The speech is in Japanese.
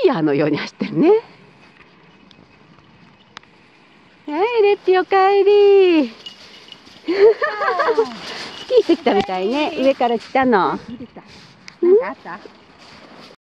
ギアのように走ってるね。はい、レッピおかえり。スキーしてきたみたいね。上から来たの。 なんかあった？